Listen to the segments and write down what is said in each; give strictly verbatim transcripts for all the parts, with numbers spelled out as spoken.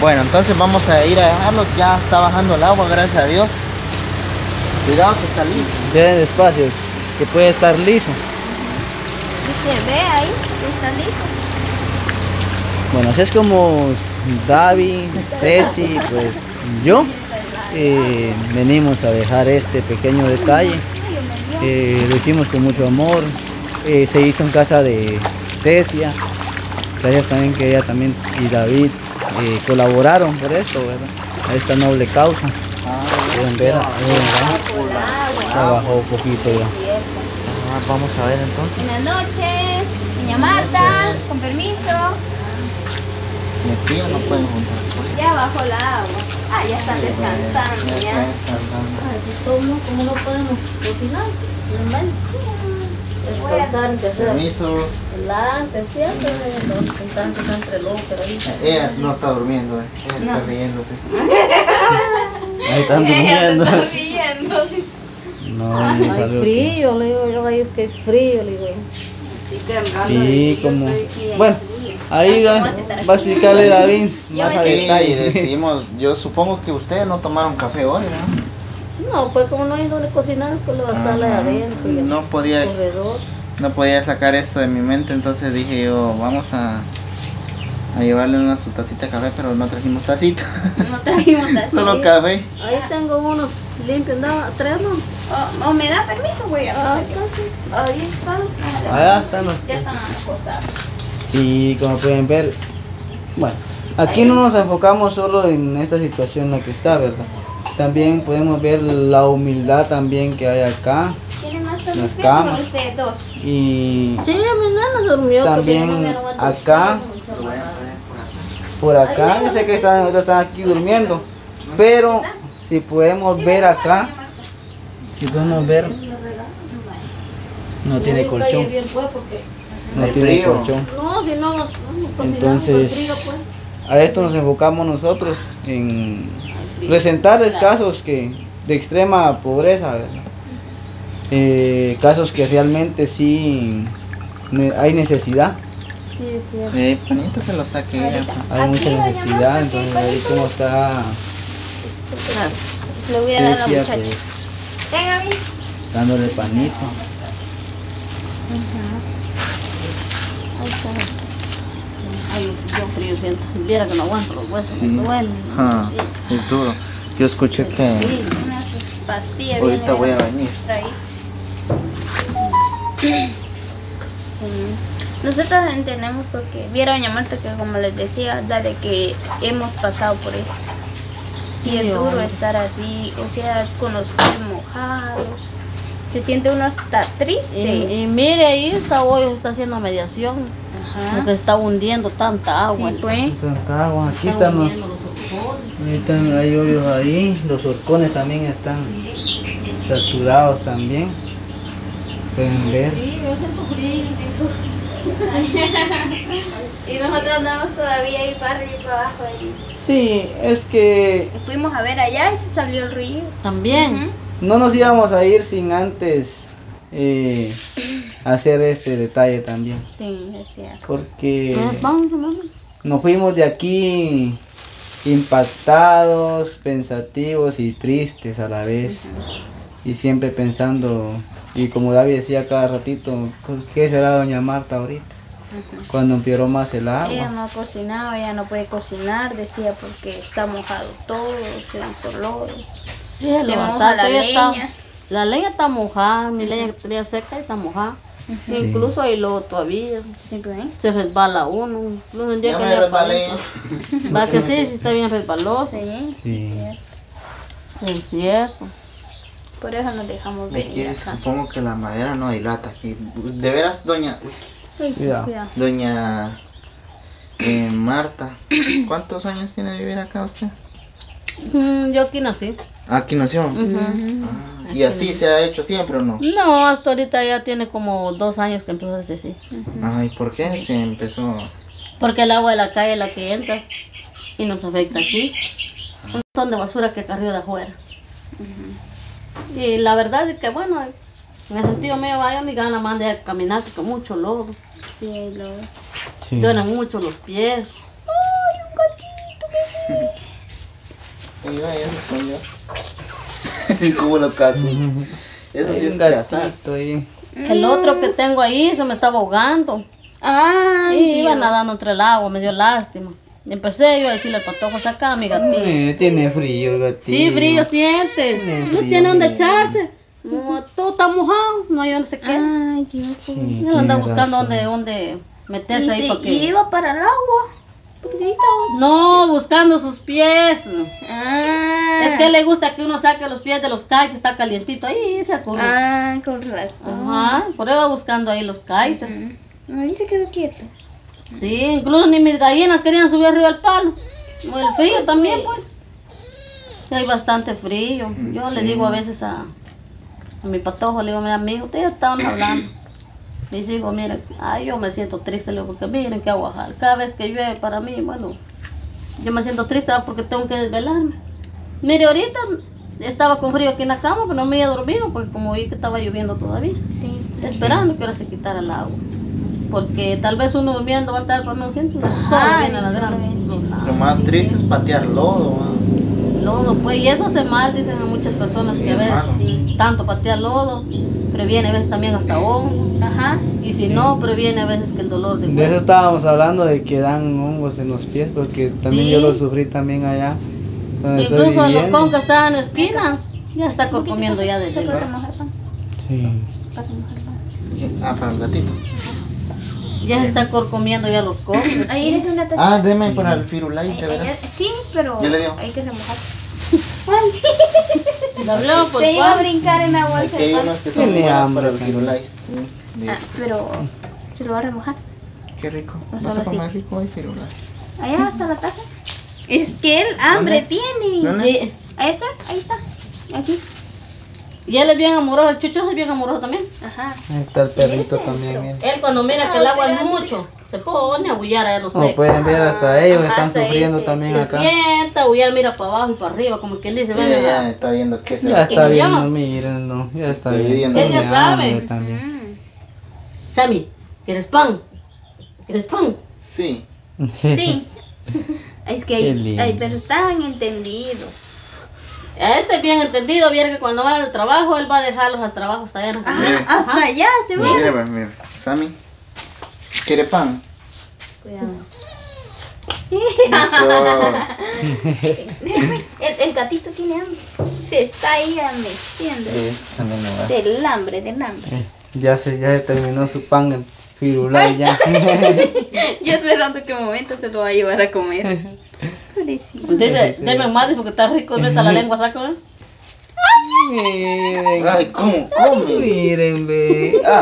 Bueno, entonces vamos a ir a dejarlo. Ya está bajando el agua, gracias a Dios. Cuidado que está liso. Vean despacio, que puede estar liso. ¿Viste? Ve ahí, está liso. Bueno, así es como David, Ceci, pues yo eh, venimos a dejar este pequeño detalle. Eh, lo hicimos con mucho amor. Eh, se hizo en casa de Cecia. Gracias también que ella también y David eh, colaboraron por esto, ¿verdad? A esta noble causa. Pueden ver, ahí trabajó un poquito ya. Ah, vamos a ver entonces. Buenas noches, doña Marta, con permiso. Mi tío no puede juntar. Ya bajó el agua. Ah, ya están descansando Ya ya. está descansando. Ay, ¿cómo, ¿Cómo no podemos cocinar? Normal. Descansar, que hacer Permiso. delante, siempre. Con tanto entre locos, pero ahí. Ella no está durmiendo, eh. Ella está No. riéndose. Ahí están durmiendo. Ella se está riendo. No, ni Hay salió. frío, le digo yo, ahí es que hay frío, le digo. Sí, como... Bueno, ahí va, va a explicarle David más a Sí, detalle. decidimos, yo supongo que ustedes no tomaron café hoy, ¿no? No, pues como no hay donde cocinar, pues lo sale Ajá. adentro. Y No el podía, corredor. no podía sacar esto de mi mente, entonces dije yo, vamos a, a llevarle una su tacita de café, pero no trajimos tacita. No trajimos así. Solo café. Ahí tengo unos limpios, ¿no? ¿Tres no? Oh, oh, ¿me da permiso, güey? Ah, Ah, casi. Ahí está. Allá están los... ya están acostados. Y como pueden ver, bueno, aquí no nos enfocamos solo en esta situación en la que está, ¿verdad? También podemos ver la humildad también que hay acá. ¿Tienen más Las permiso? camas. Ustedes dos. Sí, Y a mi nena durmió. También porque yo no me aguanto acá. mucho. por acá, yo sé que están, ahorita están aquí durmiendo, pero si podemos ver acá, si podemos ver, no tiene colchón, Calle bien, pues, porque... no Hay tiene frío. colchón. No, si no, no cocinamos Entonces, con frío, pues. A esto nos enfocamos nosotros, en presentarles casos que de extrema pobreza, ¿verdad? Eh, casos que realmente sí ne- hay necesidad, Sí, es cierto. Eh, bonito que lo saque ella. hay mucha Aquí, doña necesidad, Marta, entonces aquí, ahí como está Gracias. Le voy a dar a la Cecia, muchacha. pues, Venga, mi. dándole panito. Ahí está. Ay, yo frío siento. Viera que no aguanto los huesos, Sí. me duelen. Ah, es duro. Yo escuché que Unas pastillas. ahorita viene voy a venir. traído. Sí. Nosotros entendemos porque viera doña Marta que como les decía, de que hemos pasado por esto. Sí, Sí, es duro obvio. estar así, o sea, con los pies mojados. Se siente uno hasta triste. Y, y mire, ahí está hoy, está haciendo mediación. Ajá. Porque está hundiendo tanta agua. Sí, pues. Tanta agua, aquí Está están los, hundiendo los horcones. ahí están, hay hoyos ahí, los horcones también están saturados también, pueden ver. Sí, yo siento frío. Y nosotros andamos todavía ahí para arriba y para abajo. ahí. Sí, es que Y fuimos a ver allá y se salió el río. También. Ujú. no nos íbamos a ir sin antes eh, hacer este detalle también, Sí, es cierto. porque Eh, Vamos, vamos. nos fuimos de aquí impactados, pensativos y tristes a la vez, y siempre pensando, y como David decía cada ratito, pues, ¿qué será doña Marta ahorita? Cuando empeoró más el Ella agua. no ha cocinado, ella no puede cocinar, decía, porque está mojado todo, se hizo lodo. Sí, Se lo moja basato, la ella está- leña. La leña está mojada, mi leña que tenía seca está mojada. Incluso hay lodo todavía. Sí, pues, ¿eh? Se resbala uno. Incluso un día Ya que me le resbalé. aparece. Va que sí, sí está bien resbaloso. Sí, Sí. Es cierto. por eso nos dejamos Me venir quieres, acá. supongo que la madera no dilata aquí. De veras, doña, uy, Uy, Cuidado. cuidado. doña eh, Marta, ¿cuántos años tiene de vivir acá usted? Mm, yo aquí nací. Aquí nació. Ah, y así se ha hecho siempre o no. No, hasta ahorita ya tiene como dos años que empezó a hacer así. Ay, ¿por qué se empezó? Porque el agua de la calle es la que entra y nos afecta aquí. Un montón de basura que carrió de afuera. Y la verdad es que, bueno, en el sentido mío, vaya ni gana más de caminar porque mucho lodo. Sí, ahí lo... Sí. Duelen mucho los pies. Y va, ya se escondió. ¿Cómo lo casi? Eso sí Hay es un cazar. gatito ahí. El otro que tengo ahí se me estaba ahogando. Ay, Y iba Dios. nadando entre el agua, me dio lástima. Y empecé yo a decirle al patojo, saca mi gatito. Eh, tiene frío el gatito. Sí, frío siente. Tiene No frío, tiene donde frío. echarse. No, todo está mojado, no hay donde se quede. Ay, Dios. Sí, Él anda tiene buscando razón. donde, donde meterse ahí Y, para y que... iba para el agua. Poquitito. No, buscando sus pies. Ah. Es que le gusta que uno saque los pies de los kites, está calientito ahí, se ocurre. Ah, con razón. Ajá, por eso va buscando ahí los kites. Mm. Ahí se quedó quieto. Sí, incluso ni mis gallinas querían subir arriba del palo. O el frío también, pues. Sí, hay bastante frío. Yo le digo a veces a, a mi patojo, le digo, mira, amigo, ustedes estaban hablando. Me dice, digo, mira, ay, yo me siento triste, le digo, porque miren que aguajar. Cada vez que llueve para mí, bueno, yo me siento triste ¿verdad? Porque tengo que desvelarme. Mire, ahorita estaba con frío aquí en la cama, pero no me había dormido, porque como vi que estaba lloviendo todavía. Sí. Esperando que ahora se quitara el agua. Porque tal vez uno durmiendo va a estar, pero no siente un sol Ay, viene a la solo gran. viene. Lo más triste es patear lodo. ¿va? Lodo, pues, y eso hace mal, dicen a muchas personas Sí, que a veces hermano. sí, tanto patear lodo, previene a veces también hasta hongo. Ajá. Y si no, previene a veces que el dolor de De eso hueso. estábamos hablando, de que dan hongos en los pies, porque también Sí. yo lo sufrí también allá. donde estoy Incluso el viviendo. locón que está en la esquina, ya está comiendo ya de Para de- mojar pan. Sí. Para mojar pan. Ah, para el gatito. ya se está corcomiendo ya los cofres. Ahí eres una taza. Ah, deme para el firulais, Ahí- de ahí- veras. Sí, pero Yo le digo. hay que remojar. Le hablamos por Se iba a pan. brincar en la bolsa Aquí de hay pan. unos que son Tiene buenos hambre para el también. firulais. De Ah, estos. pero se lo va a remojar. Qué rico. Pues No ahora sepa sí. más rico el firulais. Allá está la taza. Es que él hambre ¿Dónde? tiene. ¿Dónde? Sí. Ahí está, ahí está. Aquí. Y él es bien amoroso, el chucho es bien amoroso también. Ajá. Ahí está el perrito Ese, también. pero- miren. Él cuando mira que el agua es mucho, se pone a aullar allá, no sé. Como pueden ver, hasta ellos Ajá, están hasta sufriendo ese, también Se acá. sienta, aullar, mira para abajo y para arriba, como quien dice, ven Ya, acá. ya está viendo qué se Ya está que viendo, yo- mírenlo, ya está Estoy viendo. viendo. Él ya Tiene sabe. hambre también. Mm. Sammy, ¿quieres pan? ¿Quieres pan? Sí. Sí. Es que Qué hay, lindo. hay, pero están entendidos. A este bien entendido, viera que cuando va al trabajo, él va a dejarlos al trabajo hasta allá en la Ah, Mire. hasta allá se ve. Mira, mira, mira. Sammy. ¿Quiere pan? Cuidado. Eso. El, el gatito tiene hambre. Se está ahí metiendo. Eh, también no va. Del hambre, del hambre. Eh, Ya se, ya se terminó su pan en firulais ya. Yo esperando qué momento se lo va a llevar a comer. Pobrecito. Dice, deme más porque está rico, meta la lengua, saco. ¿eh? Miren, Ay, ¿cómo come? miren, ve. Ah,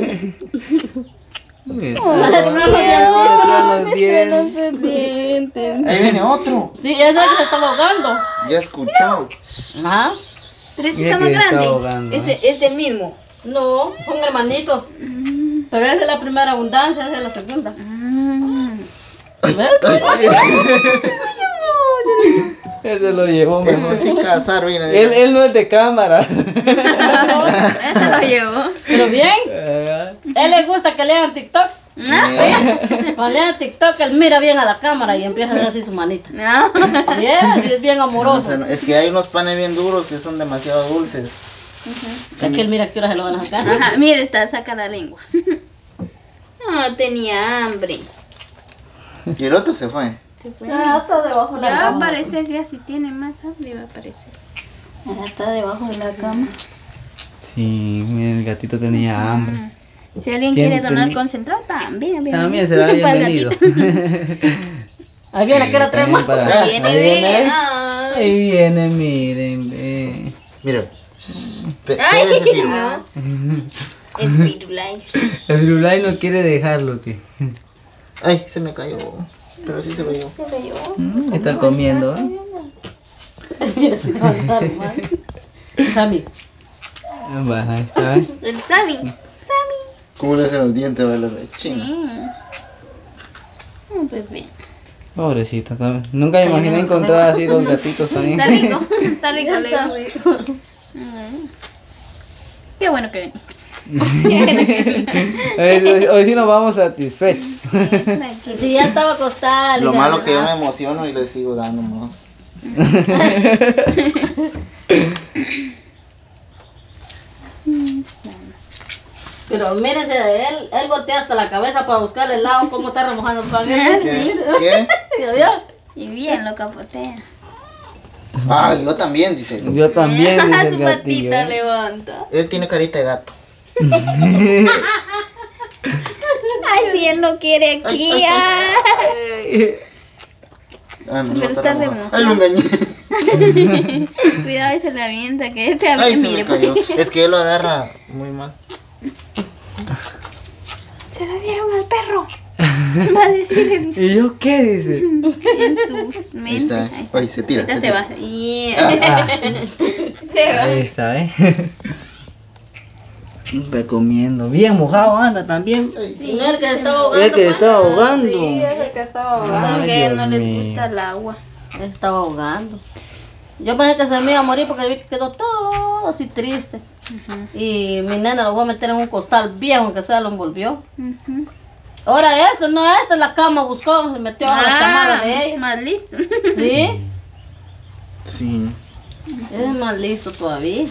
Miren. Oh, Detrás los dientes. dientes. ahí viene otro. Sí, ese que se estaba ahogando. Ya escuchó. Ajá. Pero ese Mira está más que está grande. ahogando, Ese es del mismo. No, son hermanitos. Pero esa es la primera abundancia, esa es la segunda. ¿Ves? Ese lo llevó mejor. Este sí cazar, mira. Él, él no es de cámara. Ese lo llevó. Pero bien, Ah, él le gusta que lean TikTok. Eh, Cuando lea TikTok, él mira bien a la cámara y empieza a hacer así su manita. No. Bien, y es bien no amoroso. sé, es que hay unos panes bien duros que son demasiado dulces. Es que él mira que hora se lo van a sacar. Ajá, mire, está, saca la lengua. No, tenía hambre. Y el otro se fue. Se fue. Ah, está debajo de Ya va a cama. aparecer, ya si tiene más hambre va a aparecer. Ya está debajo de la cama. Sí, miren, el gatito tenía hambre. Si alguien ¿Quién quiere donar tenía? concentrado, también. bien, También bien. será Para el bienvenido. gatito. Ahí viene, que era tres más. Para- Ah, Viene, ahí viene. viene. Ay. Ahí viene, miren. ve. Mira. Pe- Ay, pégase, Firu. no. El Firulais. El Firulais no quiere dejarlo, que Ay, se me cayó. Pero sí se me cayó. Se lo llevó. Mm, está comiendo, ¿eh? Mira, se va a dar mal. Sammy. Baja, está. ¿eh? El Sammy. Sammy. ¿Cómo le hacen los dientes? ¿Vale? Chino. Sí. Un bebé. Pobrecito, ¿sabes? Nunca me imaginé encontrar así dos gatitos también. Está rico. Está rico, le Está digo. Mm. Qué bueno que venimos. Hoy, hoy- hoy sí nos vamos satisfechos. Tranquilo. Si ya estaba acostada, le Lo dije, malo que yo me "Ah, emociono y le sigo dando más. Pero mírense, él, él voltea hasta la cabeza para buscar el lado, cómo está remojando el pan. ¿Qué? ¿Qué? ¿Ya vio? Y bien lo capotea. Ah, yo también, dice. Yo también, dice el Su gatillo. patita ¿eh? levanta. Él tiene carita de gato. Ay, si él no quiere aquí. ah. Ah, no, no Pero está remojado. remojado. Ay, lo engañé. Cuidado y se le avienta, que se Ay, se me mire. cayó. Es que él lo agarra muy mal. Se la dieron al perro. Va a decir en, ¿Y yo qué dice? en su Ahí mente. está. Ay, Ay, se tira. ahorita Se se tira. va. Y- Ah, Se va. ahí está, ¿eh? Ve comiendo. Bien mojado anda también. Sí, No, el que se estaba ahogando. El que se estaba ahogando. Sí, es el que estaba ahogando. Ay, Porque a él no Dios les mío. gusta el agua. Él estaba ahogando. Yo pensé que se me iba a morir porque vi que quedó todo así triste. Y mi nena lo voy a meter en un costal viejo, aunque sea lo envolvió. Ujú. Ahora esto, no esta, la cama buscó, se metió a las camaras de ella. Más listo. ¿Sí? Sí. Es más listo todavía.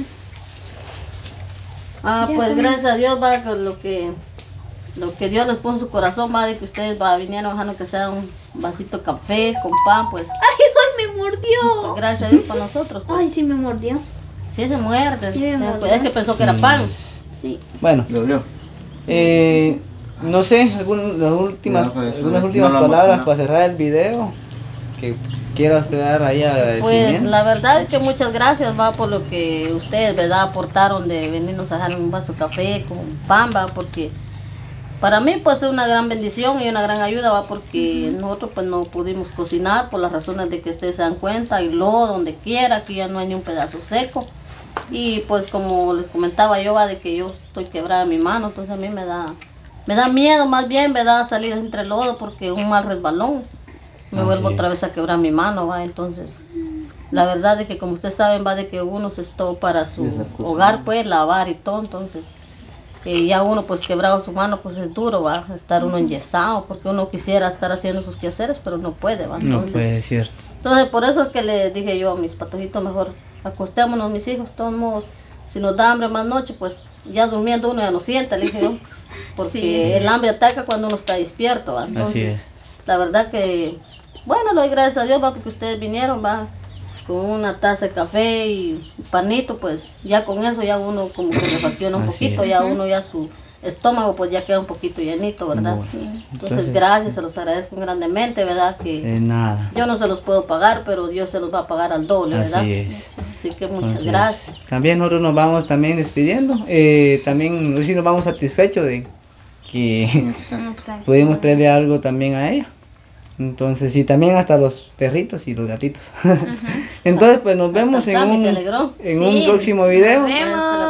Ah, pues gracias a Dios va con lo que lo que Dios les puso en su corazón, va de que ustedes va vinieron dejando que sea un vasito de café con pan, pues, Ay, ay, me mordió. pues, gracias a Dios para nosotros. Pues. Ay, sí me mordió. Sí se muerde. Sí me Eh, mordió. pues, es que pensó que era pan. Sí. Bueno, Lo olió. eh, no sé, algún- las últimas, No, pues, algunas no últimas lo hemos palabras comido. para cerrar el video. Que quieras dar ahí a Pues la verdad es que muchas gracias va por lo que ustedes, ¿verdad? Aportaron de venirnos a dejar un vaso de café con pan, va, porque para mí pues es una gran bendición y una gran ayuda, va, porque nosotros pues no pudimos cocinar por las razones de que ustedes se dan cuenta, hay lodo donde quiera, aquí ya no hay ni un pedazo seco. Y pues como les comentaba yo, va, de que yo estoy quebrada en mi mano, entonces a mí me da, me da miedo más bien, ¿verdad? Salir entre el lodo porque un mal resbalón. Me Así vuelvo es. otra vez a quebrar mi mano, va, entonces la verdad es que como ustedes saben, va, de que uno se estuvo para su Esa cosa. hogar, pues, lavar y todo, entonces eh, ya uno pues quebrado su mano, pues es duro, va, estar uno enyesado, porque uno quisiera estar haciendo sus quehaceres, pero no puede, va, No entonces, puede ser. entonces por eso es que le dije yo a mis patojitos, mejor acostémonos mis hijos, de todos modos, si nos da hambre más noche, pues ya durmiendo uno ya no siente, le dije yo, porque Sí. el hambre ataca cuando uno está despierto, va, entonces es. la verdad que, bueno, le doy gracias a Dios, va, porque ustedes vinieron, va, con una taza de café y panito, pues ya con eso ya uno como que refacciona un Así poquito, es. ya uno ya su estómago pues ya queda un poquito llenito, ¿verdad? Bueno, Entonces, entonces- gracias, se los agradezco grandemente, ¿verdad? Que De nada. yo no se los puedo pagar, pero Dios se los va a pagar al doble, ¿verdad? Así es. Así que muchas Entonces, gracias. También nosotros nos vamos también despidiendo. Eh, también hoy sí nos vamos satisfechos de que Exacto. pudimos traerle algo también a ella. Entonces, y también hasta los perritos y los gatitos. Entonces, pues nos vemos Hasta en Sammy un, se alegró. en Sí, un próximo video. nos vemos.